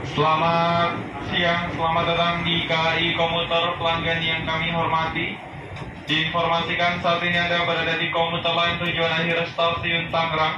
Selamat siang, selamat datang di KAI Komuter pelanggan yang kami hormati. Diinformasikan saat ini Anda berada di komuter lain tujuan akhir stasiun Tangerang.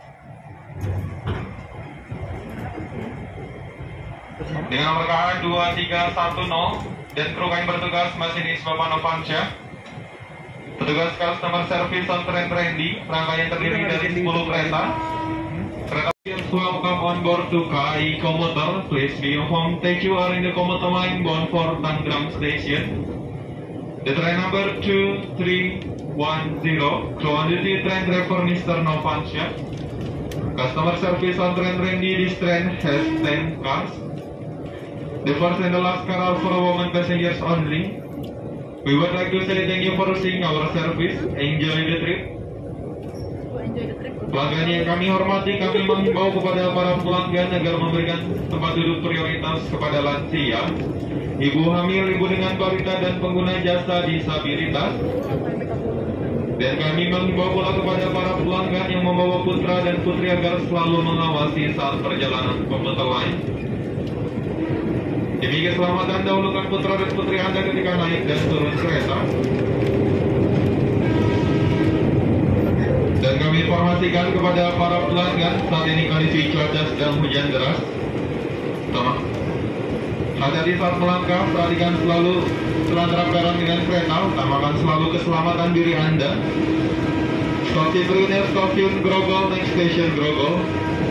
Dengan nomor KA 2310 dan kru kami bertugas masinis Bapak Novansyah. Petugas customer service on train Trendy, rangkaian terdiri dari 10 kereta. Welcome on board to KAI Komuter. Please be informed that you are in the Komuter line bound for Tangerang Station. The train number 2310, crew on duty train driver Mr. Novansyah. Customer service on train Trendy. This train has 10 cars. The first and the last car are for women passengers only. We would like to say thank you for using our service. Enjoy the trip. Pelanggan yang kami hormati, kami menghimbau kepada para pelanggan agar memberikan tempat duduk prioritas kepada lansia, ibu hamil, ibu dengan balita, dan pengguna jasa disabilitas. Dan kami menghimbau pula kepada para pelanggan yang membawa putra dan putri agar selalu mengawasi saat perjalanan komuter lain. Demi keselamatan, dahulukan putra dan putri Anda ketika naik dan turun kereta. Dan kami informasikan kepada para pelanggan, saat ini kondisi cuaca sedang hujan deras. Hati-hati saat melangkah, perhatikan selalu selang peron dengan kereta, utamakan selalu keselamatan diri Anda. Stasiun Brunei, stasiun Grogol, next station Grogol.